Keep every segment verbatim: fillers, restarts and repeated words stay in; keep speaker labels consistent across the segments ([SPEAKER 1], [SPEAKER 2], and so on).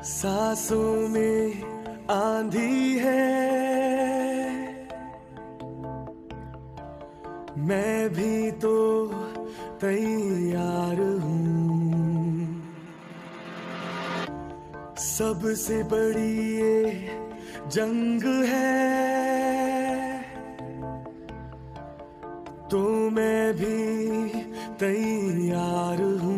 [SPEAKER 1] सांसों में आंधी है, मैं भी तो तैयार हूँ। सबसे बड़ी ये जंग है, तो मैं भी तैयार हूँ।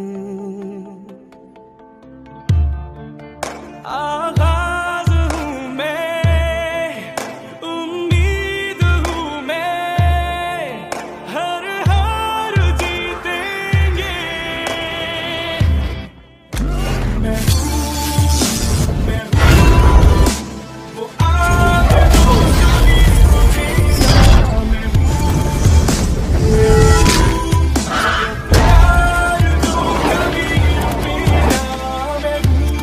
[SPEAKER 1] आगाज हूँ मैं, उम्मीद हूँ मैं, हर हार जीतेंगे। मैं हूँ, मैं हूँ, वो आग जो कभी बुझेगा। मैं हूँ, मैं हूँ, प्यार जो कभी रुकेगा। मैं हूँ,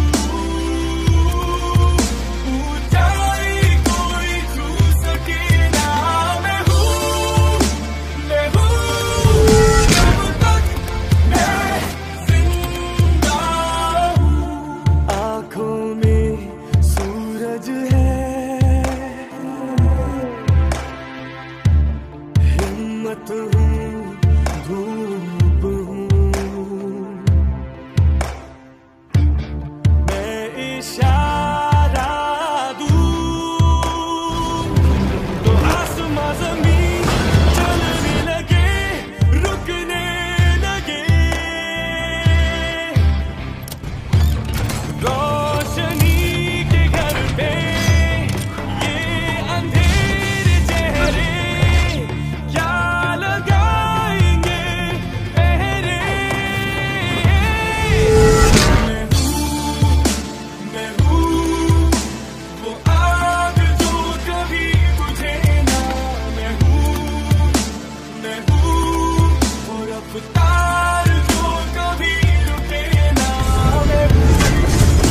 [SPEAKER 1] ऊंचाई कोई छू सके ना। मैं हूँ, मैं हूँ, जब तक मैं जिंदा हूँ। आँखों में सूरज है, हिम्मत हूँ, धूप हूँ। मैं इशारा दूँ तो आसमां ज़मीन चलने लगे, रुकने लगे। रोशनी के घर पे ये अंधेरे चेहरे क्या लगाएंगे पहरे। मैं हूँ, मैं हूँ, वो आग जो कभी बुझे ना। मैं हूँ, मैं हूँ, वो रफ्तार जो कभी रुके ना। मैं हूँ,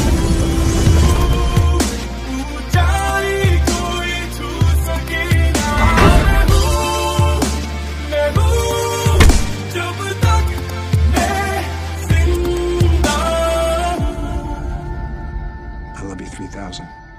[SPEAKER 1] ऊंचाई कोई छू सके ना। मैं हूँ, मैं हूँ, जब तक मैं जिंदा हूँ।
[SPEAKER 2] I love you three thousand.